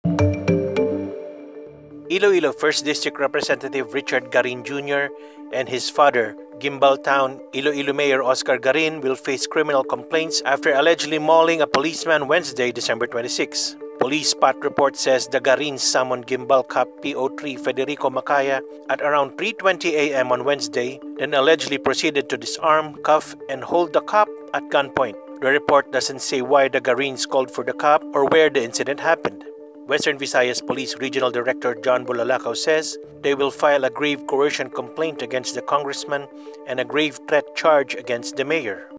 Iloilo 1st District Representative Richard Garin Jr. and his father, Gimbal Town Iloilo Mayor Oscar Garin, will face criminal complaints after allegedly mauling a policeman Wednesday, December 26. Police spot report says the Garins summoned Gimbal Cop PO3 Federico Macaya at around 3:20 a.m. on Wednesday, then allegedly proceeded to disarm, cuff, and hold the cop at gunpoint. The report doesn't say why the Garins called for the cop or where the incident happened. Western Visayas Police Regional Director John Bulalakaw says they will file a grave coercion complaint against the congressman and a grave threat charge against the mayor.